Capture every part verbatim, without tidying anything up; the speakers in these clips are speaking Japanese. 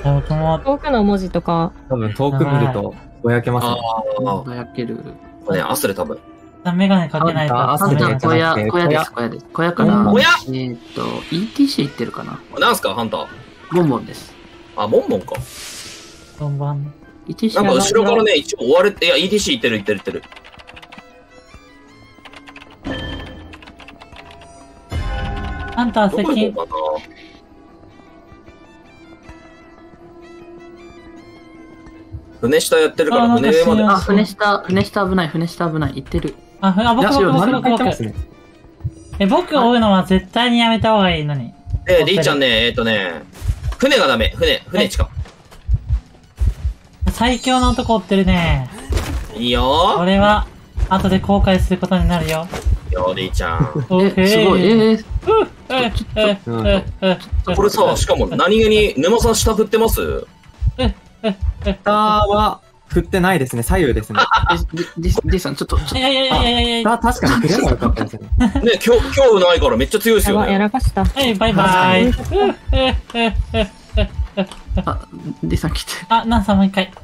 僕も。 遠くの文字とか。 多分遠く見るとぼやけますね。 ああ、ぼやける。 これね、アスレ多分。 メガネかけないと。 あ、 あ、 そうね。 小屋、小屋です、小屋です。小屋から、 小屋えっと、イーティーシー 行ってるかな。 なんすか、ハンター。 ボンボンです。 あ、ボンボンか。 ボンボン。 イーティーシーなんか後ろからね、一応追われて、いや、イーティーシー 行ってる行ってる行ってる。 ハンター接近。 どこ行こうかな。船下やってるから、船上まで。 あ、船下、船下危ない、船下危ない。行ってる。 あ、ふあ僕、僕、僕、僕、僕。 ますね。 え、僕を追うのは絶対にやめた方がいいのに。 で、リーちゃんね、えっとね、船がダメ、船、船近。 最強の男追ってるね。 いいよこれは、後で後悔することになるよ。 ー。よー、リーちゃん。 え、すごい、えー。 これさ、しかも何気に沼さん下振ってます？ 下は振ってないですね。左右ですね。 ディさん、ちょっと。 いやいやいやいやいや。 あ、確かに振ればよかったですね。 ね、今日、今日ないからめっちゃ強いですよやば、やね。 らかした。 はい、バイバイ。 あ、ディさん来て。 あ、ナンさんもう一回。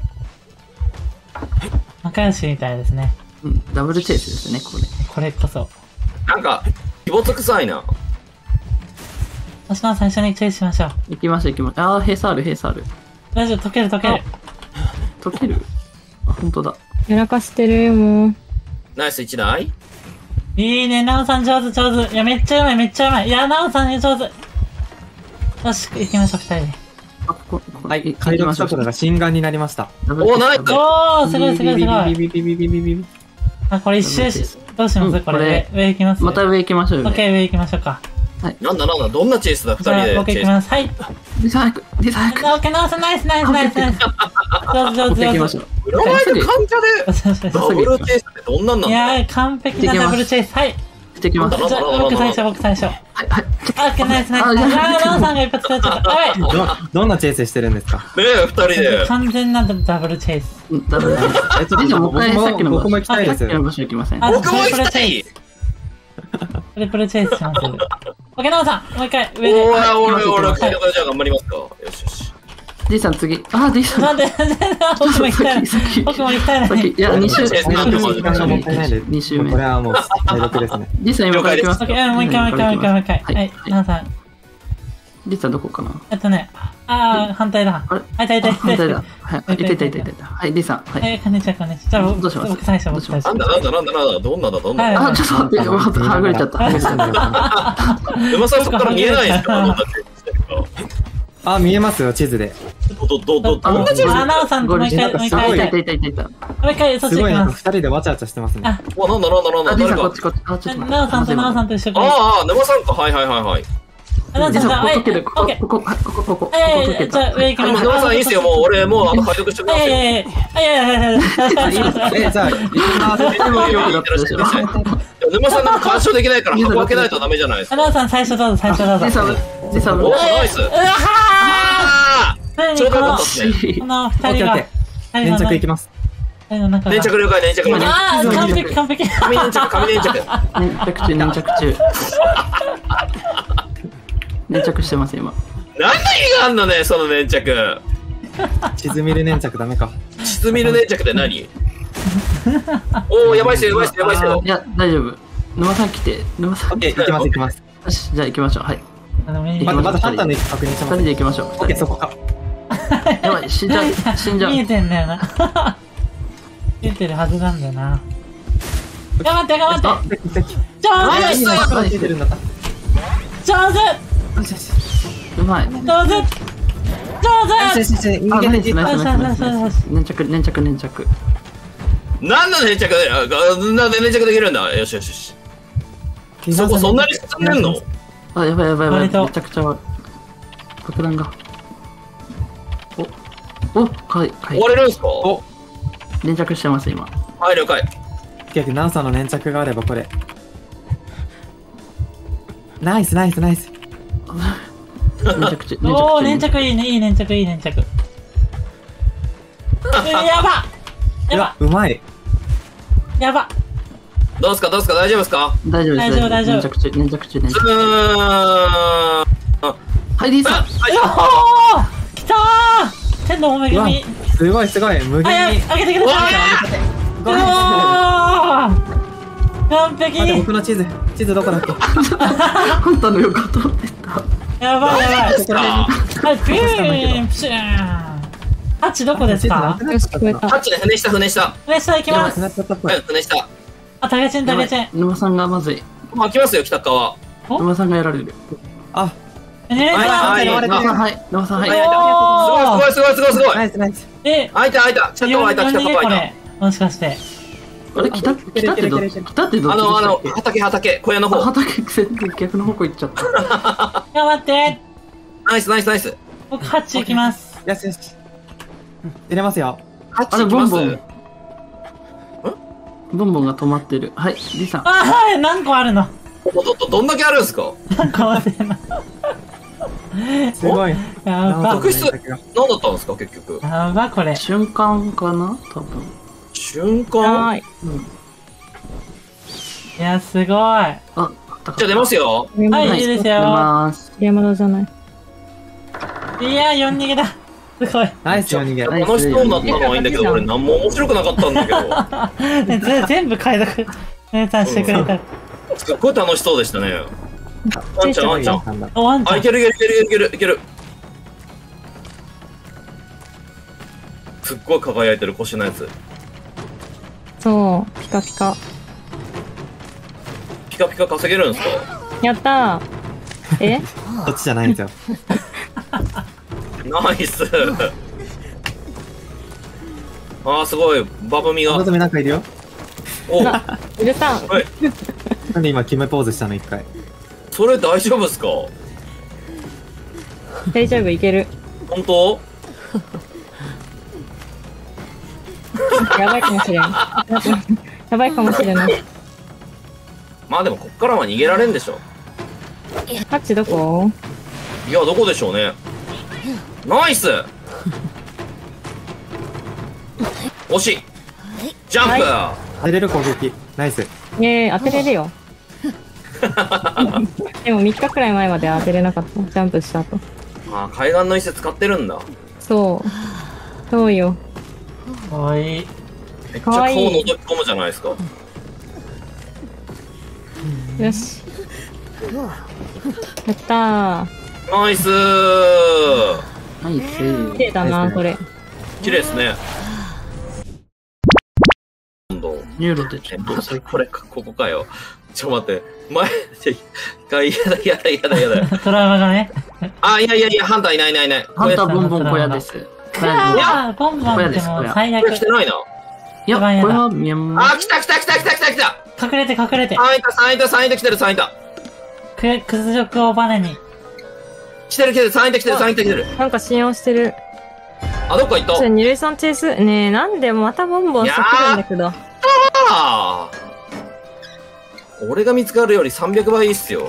仲良しみたいですね。 うん、ダブルチェイスですね、これ。 これこそ。 なんか、気没臭いな。 星野さん一緒にチェイスしましょう。 行きましょう、行きましょう。あー、閉鎖ある、閉鎖ある。 大丈夫、溶ける溶ける。 溶けるあ、ほんとだ。 やらかしてるよ、もう。 ナイス一台。 いいね、ナオさん上手上手。いや、めっちゃうまい、めっちゃうまい。いや、ナオさんね、上手。よし、行きましょう、二人で。 あ、ここ、 はい、解読速度が心眼になりました。 おー、ナイス。 おー、すごいすごいすごい。 ビビビビビビビビ。 あ、これ一周し、どうしますこれ。上行きますまた上行きましょうよ。 オッケー、上行きましょうか。 なんだなんだ、どんなチェイスだ、二人じゃあ、 で。 僕行きます。はい。 ディさん早く、ディさん早く。 オッケー、ナオさんナイスナイスナイスナイス。上手上手上手。 行きましょう。 裏前で患者でダブルチェイスってどんなんなんいだ。 やー、完璧なダブルチェイス。はい。 行ってきます。 じゃあ、僕最初、僕最初。 はい、はい。 あ、オッケー、ナイスナイス。あー、ナオさんが一発取っちゃった。はい。 ど、どんなチェイスしてるんですか？ ねえ、二人で。 完全なダブルチェイス。 ダブルチェイス。え、ちょっともう一回さっきの僕も行きたいです。 さっきの場所行きません。 僕も行きたい。 トリプルチェイスします。オッケー、ナオさん、もう一回、上で。 おー、俺、俺、俺、じゃあ頑張りますか。よしよし。 ディさん次。あ、ディさん。 なんで、なんで、僕も行きたい。僕も行きたいのに。 いや、に周、 に周に周目。 これはもう体力ですね。 ディさん今から行きます。 オッケー、もう一回、もう一回、もう一回、もう一回。はい、ナオさん。 ディさんどこかな？ えっとね、あー、反対だ。 あれはい、痛い痛い痛い。 反対だ。はい、痛い痛い痛い痛い。はい、ディさん。はい。 え、こんにちは、こんにちは。じゃあ、僕、 どうします僕最初、僕最初。 なんだなんだなんだなんだ、どんなだどんなだ。 はいあ、ちょっと待って、はぐれちゃった。 沼さんそこから見えないですか？どんなチェイスしてるか。 あ、見えますよ、地図で。 ど、ど、ど、どんなチェイス？ あ、ナオさん、もう一回、もう一回。 痛い痛い痛い痛い痛い。 もう一回、そっちすごいなんか行きます。 二人でわちゃわちゃしてますね。 あ、 お、なんだなんだなんだ、 あ、ディさ誰かんこっ。ちこっち。あ、ちょっと待って。 ナオさんとナオさんと一緒に。 ああ、沼さんか。はいはいはいはい。 ナオさん、 ディさん、 はい、 ここ溶ける。ここ、 オッケー。 ここ、ここ、ここ。 いやいやいや、じゃあ、上行きあ、 ます。 沼さんいいっすよ。もう俺、もう、あの、解読してくださいよ。 いやいやいやいやいやいやいや。 え、じゃあ、行きます。 沼さんなんか干渉できないから箱開けないとダメじゃないですか。 ナオさん、最初どうぞ、最初どうぞ。 ディさん、ディさん、 おー、ナイス。 うわあーちょうどよかったっすね。 このオッケーオッ二人が、 ケー。粘着いきます。 二人の中が。 粘着了解、粘着了解。 あー、完璧、完璧。 紙粘着、紙粘着。 粘着中、粘着中。粘着してます、今。 何の意味があんのね、その粘着。 地図見る粘着ダメか。 地図見る粘着って何？おー、やばいっすよ、やばいっすよ、やばいっすよい。や、大丈夫。沼さん来て、沼さん。 オッケー、行きます行きます。 よし、じゃあ行きましょう。はい。 あの見えまずまずハンターの位置確認し二人ます。 で行きましょう。 オッケー、そこか。 やばい、死んじゃう、死んじゃう。 見えてんだよな。見えてるはずなんだよな。頑張って、頑張って。 敵敵。 上ナイス手今から出てるんだった。 上手よしよし。 うまい。 上手上よし手よしよし。逃あ、ナイス、 げて逃げて。 ナイス、ナイス、ナイスナイス。粘着、粘着、粘着。 何の粘着で、あなんで粘着できるんだ。よしよしよし。そこそんなに進んでんの？ あ、やばいやばいやばい。 割とめちゃくちゃ悪い。爆弾が。お、お、かい、かい終。われるんすか？ お、 粘着してます、今。 はい、了解。 結局ナウさんの粘着があればこれ。ナイスナイスナイス。 粘着中、 おー、粘粘着着いいね、いい粘着、いい粘着。えやばやばうまい。 やばどうすかどうすか大丈夫ですか？ 大丈夫です。 大丈夫大丈夫粘着中、粘着中、粘う着中。 ーん。 はい、リーさん。 はい。 おー来たーどうもめぐみ。 すごいすごい、無あ、や、 限に。 あげてください。うわー完璧。 待って、僕の地図、地図どこだっけ？ あんたの横通ってた。 やばいやばい。 ですかはい、ピューン、プシューン。ハッチどこですか？ よし、聞こえた。 タッチで船下、船下。 上下行きます。 なっちゃったっぽいはい、船下。 あ、タケチン、タケチン。 沼さんがまずい。 まあ、来ますよ、北川。 沼さんがやられる。 あ、 ねえさん、 はいはい沼さん、はい。沼さん、はい。 おーすごい、すごい、すごい、すごい、すごい。 ナイスナイス。 え、 開いた、開いた。北川開いた、北川開いこれ。もしかして。 あれ、北、北ってどっち北ってどた。 っちあの、あので、したっ畑、畑、小屋のけあ、 方。 畑全然逆の方向行っちゃった。 頑張って。 ナイス、ナイス、ナイス。 僕、ハッチ行きます。 よしよし。うん入れますよ。 ハッチあれ、 行きますボンボン。ボンボンが止まってる。はい、リさん。 あ、はい、何個あるの？ ど、ど、どんだけあるんですか？ 何個あるの？ すごい。 やば、 特質何だったんですか、結局。 やば、これ。 瞬間かな多分。 瞬間はーい。 いや、すごい。はあ、 じゃあ出ますよ。 い、いいです出よ。 ます。 山田じゃない。 いや、よん逃げだ。すごい。 ナイスよ逃げ。 ナイス楽しそうだったのはいいんだけど、俺何も面白くなかったんだけど。 ねぜ全部解読、姉さんしてくれた。 すっごい楽しそうでしたね。ワンちゃん、ワンちゃん。 なんだ。 お、ワンちゃあ、 んい。けるいけるいけるいけるいける。すっごい輝いてる腰のやつ。 そう、ピカピカ。 ピカピカ稼げるんですか？ やったー。えこっちじゃないんですよ。 ナイス。あー、すごい。バブミが。 のぞみなんかいるよ。 お、 なうるさん。 はい。 なんで今決めポーズしたの一回。 それ大丈夫ですか？ 大丈夫、いける。 本当？ やばいかもしれん。やばいかもしれない。 まあでもこっからは逃げられんでしょ。 ハッチどこ？ いや、どこでしょうね。ナイス。惜しい。ジャンプ、 当てれる攻撃。ナイス。 えー、当てれるよ。でもみっかくらい前まで当てれなかった。ジャンプした後。 あー、海岸の伊勢使ってるんだ。 そう。そうよ。 おい。 めっちゃかわいい顔覗き込むじゃないですか。 よし。やったー。 ナイスー。 ナイス。 綺麗だな、これ。 綺麗ですね。今度。 ニューロでちょっと。 それこれか、ここかよ。ちょっと待って。前、一回、やだやだやだやだ。 トラウマがね。 あ、いやいやいや、ハンターいないいないいない。 ハンターボンボン小屋です。小屋です。 ああ、ボンボンってもう最悪。 これ来てないな。 いや、これは見えまあ、来た来た来た来た来た来た。 隠れて隠れて。 さんいたさんいたさんいた来てるさんいた。 く、屈辱をバネに。 来てる来てるさんいた来てるさんいた来てる。 なんか信用してる。 あ、どっか行った。 ちょ、二塁さんチェイス。ねえ、なんでまたボンボンしてくるんだけど。 ああ。俺が見つかるよりさんびゃくばいいいっすよ。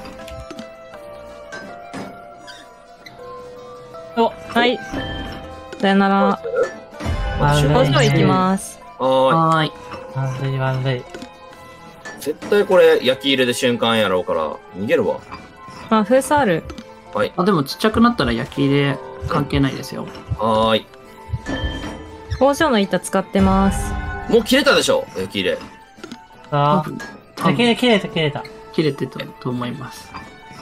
お、 はい。さよなら。 悪い工場行きます。 ははーい。 悪い悪い。 ーい。絶対これ焼き入れで瞬間やろうから逃げるわ。 あ、封鎖ある。 はい。 あ、でもちっちゃくなったら焼き入れ関係ないですよ。 はーい。 工場の板使ってます。 もう切れたでしょ焼き入れ。 さ多分、 あ、 多分切れ、切れた切れた。 切れてたと思います。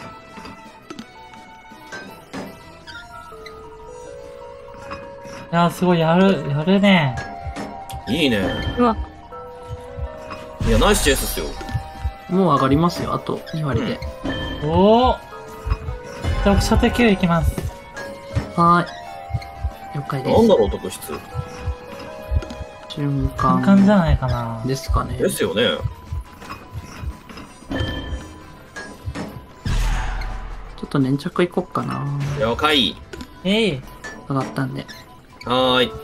いや、すごい、やる、やるね。 いいね。 うわ、 いや、ナイスチェイスっすよ。 もう上がりますよ、あとに割で。 おお。じゃあ、僕、初手きゅういきます。 はーい。了解です。 なんだろう、特質。 瞬簡単じゃ間ないかな。 ですかね。 ですよね。 ちょっと粘着いこっかな。 了解。 えい。 上がったんで。 はーい。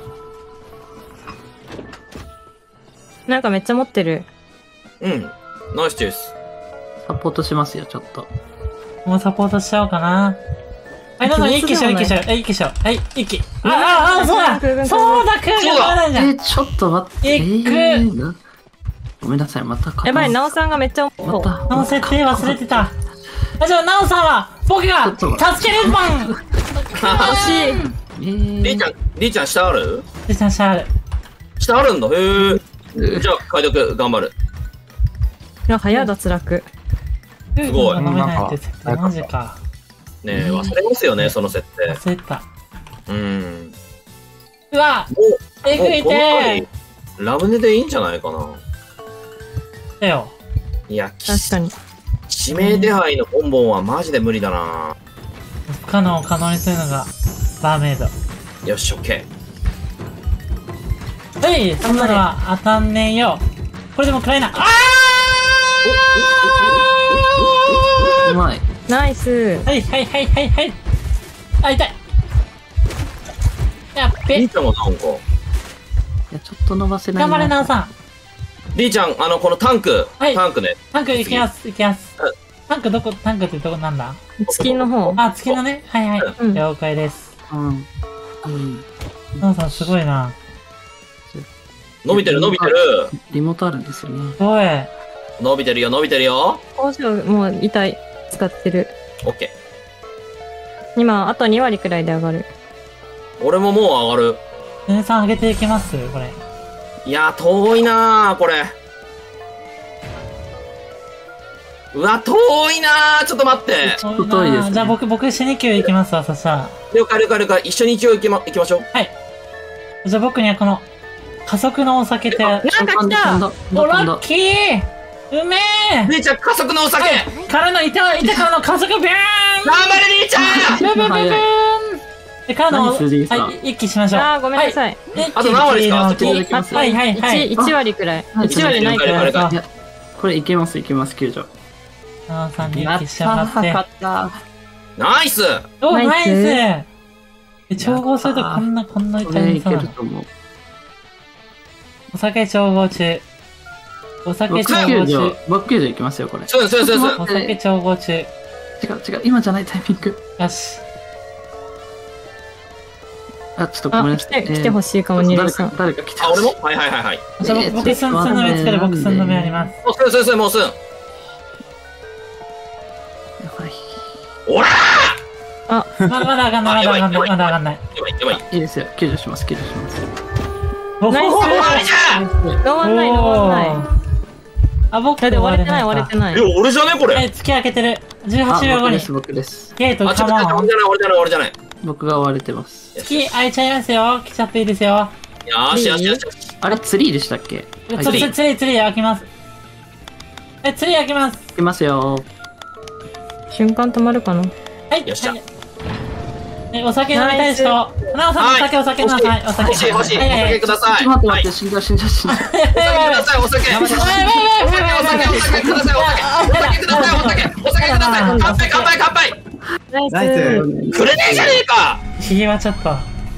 なんかめっちゃ持ってる。 うん。ナイスチェイス。 サポートしますよ、ちょっと。 もうサポートしちゃおうかな。はい、どうぞ、一気しよう、一気しよう。はい、一気しよう。はい、一気。あ、あ、あ、そうだ空軍そうだ、空軍ダメなんじゃん。 えー、ちょっと待って。えいくーなごめんなさい、またやばい、なおさんがめっちゃ重また。 この設定忘れてた。あ、じゃあ、なおさんは、僕が、助けるマン惜しい。 えー、 りーちゃん、りーちゃん下ある？ りーちゃん下ある。 下あるんだ。へえ。じゃあ、解読頑張る。 いや、早脱落。 すごい飲めないって設定、マジか。 ねえ、忘れますよね、その設定。 忘れた。 うん。 うわもう、 えぐいもうこのて回ラムネでいいんじゃないかな。 ーだよ。 いや、き確かに。 指名手配のボンボンはマジで無理だな。 不可能を可能にするのが、バーメイド。 よし、オッケはいそんなのは当たんねえよ。これでも暗いな。あうまい。 ナイス。 ーはいはいはいはいはい。あ、痛い。やっー。りべー。ちゃんはなんか。 いや、ちょっと伸ばせない頑張れ、なおさん。 りーちゃん、あの、このタンク、 はいタンクね。 タンク行きます、行きますうん。 タンクどこ、タンクってどこなんだ？ 月の方。 あ、月のね。はいはい。 うん了解です。 うん。うん。 なおさんすごいな。 伸びてる、伸びてる。 リモートあるんですよね。 すごい。 伸びてるよ、伸びてるよ。 工場もう痛い。使ってる。 オッケ今、あとに割くらいで上がる。 ー。俺ももう上がる。 ねさん上げていきますこれ。 いやー、遠いなー、これ。うわ、遠いなー。ちょっと待って。 ちょっと遠いですねじゃあ僕、僕、死に級行きますわ、そしたら。 了解了解了解。一緒に一応行きま、行きましょう。 じゃあ僕にはこの、加速のお酒って、 なんか来飛んだた飛んだお、ラ飛んだッキーうめえりーちゃん、加速のお酒、 からの、いた、いたからの加速ビューン頑張れ、りーちゃん。 ブンブンブンブンで、からの、 ナイスリーさんはい、一気しましょう。 あー、ごめんなさい。 はい。 あと何割ですか一気にそっちで行きますはいはいはい。 いち割くらい。いち割ないくらい。 了解了解いや、これいけますいけます、救助。 なおさんに一気しちゃって。 った。 ナイス。 お、ナイナイススえ調合するとこんな、こんなこれいけ痛いそうなの。 ると思う。 お酒調合中。お酒僕調合救助中。、 僕救助いきますよ、これ。 そうです、そうです、そうです。 お酒調合中。 違う違う、今じゃないタイミング。 よし。 あ、ちょっとごめんあ、 なさい。 来て、来てほしいかも、ニレさん。 誰か来てあ、 ほしい。 俺もはいはいはいはい。 じゃあえー僕、僕、すん、すんの目つける、僕、すんの目あります。 もうすん、すん、すん、もうすん。 やばい。 おらまだ、まだ上がんない、まだ上がんない、まだ上がんない。 ーやばい、やばい。 いいですよ、救助します、救助します。 おナイスお終わりじゃん。 終わんない、終わんない。 あ、僕、 だって終われてない、終われてないい。や、俺じゃねこれ。 え、月開けてる。じゅうはちびょうごに僕で。す、僕です。 ゲート、 あ、ちょカっと待って、 モン。 俺じゃない、俺じゃない、俺じゃない。 僕が追われてます。 月開いちゃいますよ。来ちゃっていいですよ。 よしよしよしよし。 あれ、ツリーでしたっけ？ ちょっと、 ツリーツリー、ツリー開きます。え、ツリー開きます。 いきますよ。 瞬間止まるかな。 はい。 よっしゃはいえ、お酒飲みたい人。なおさん、おはい酒、お酒ください。お酒。 欲しい欲しい。おはいはいはい酒ください。 ちょっと待ってはい待って、死んじゃう死んじゃう死んじゃう。 お酒ください、お酒。お酒、お酒、お酒ください、お酒。お酒ください、お酒。お酒ください。乾杯、乾杯、乾杯。 ナイス。 ナイス。 くれねえじゃねえか。 ひげはちょっと。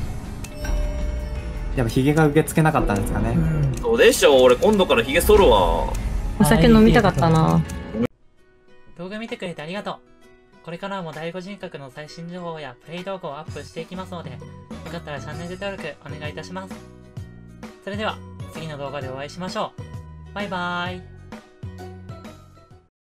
やっぱヒゲが受け付けなかったんですかね。 うん。 そうでしょ、俺今度からヒゲ剃るわ。 お酒飲みたかったな。 動画見てくれてありがとう。これからも第五人格の最新情報やプレイ動画をアップしていきますので、よかったらチャンネル登録お願いいたします。それでは、次の動画でお会いしましょう。バイバーイ。